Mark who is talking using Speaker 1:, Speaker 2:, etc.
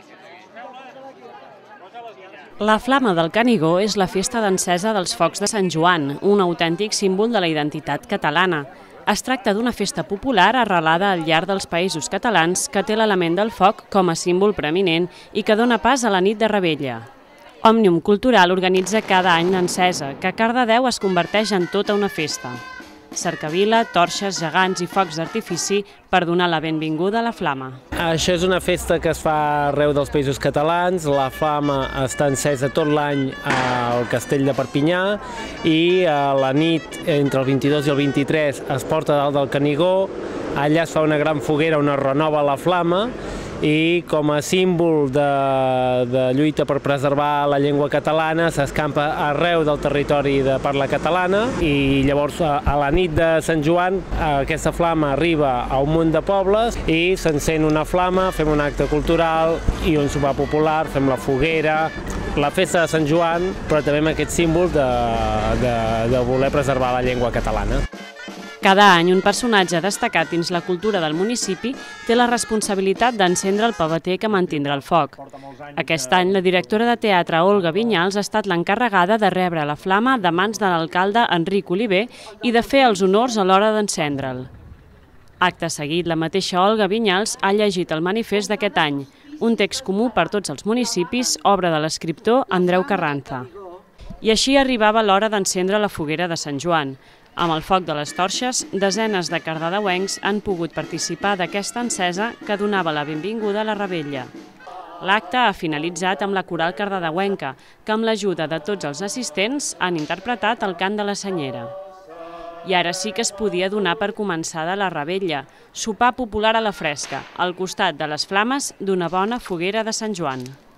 Speaker 1: La Flama del Canigó és la festa d'encesa dels focs de Sant Joan, un autèntic símbol de la identitat catalana. Es tracta d'una festa popular arrelada al llarg dels països catalans que té l'element del foc com a símbol preeminent i que dona pas a la nit de Revetlla. Òmnium Cultural organitza cada any l'encesa, que a Cardedeu es converteix en tota una festa. Cercavila, torxes, gegants i focs d'artifici per donar la benvinguda a la Flama.
Speaker 2: Això és una festa que es fa arreu dels països catalans. La Flama està encesa tot l'any al castell de Perpinyà i a la nit, entre el 22 i el 23, es porta dalt del Canigó. Allà es fa una gran foguera on es renova la Flama i com a símbol de lluita per preservar la llengua catalana s'escampa arreu del territori de parla catalana i llavors a la nit de Sant Joan aquesta flama arriba a un munt de pobles i s'encén una flama, fem un acte cultural i un sopar popular, fem la foguera, la festa de Sant Joan, però també amb aquest símbol de voler preservar la llengua catalana.
Speaker 1: Cada any, un personatge destacat dins la cultura del municipi té la responsabilitat d'encendre el pavater que mantindrà el foc. Aquest any, la directora de teatre Olga Vinyals ha estat l'encarregada de rebre la flama de mans de l'alcalde Enric Oliver i de fer els honors a l'hora d'encendre'l. Acte seguit, la mateixa Olga Vinyals ha llegit el manifest d'aquest any, un text comú per tots els municipis, obra de l'escriptor Andreu Carranza. I així arribava l'hora d'encendre la foguera de Sant Joan. Amb el foc de les torxes, desenes de cardedeuencs han pogut participar d'aquesta encesa que donava la benvinguda a la Revetlla. L'acte ha finalitzat amb la coral cardedeuenca, que amb l'ajuda de tots els assistents han interpretat el cant de la Senyera. I ara sí que es podia donar per començada la Revetlla, sopar popular a la fresca, al costat de les flames d'una bona foguera de Sant Joan.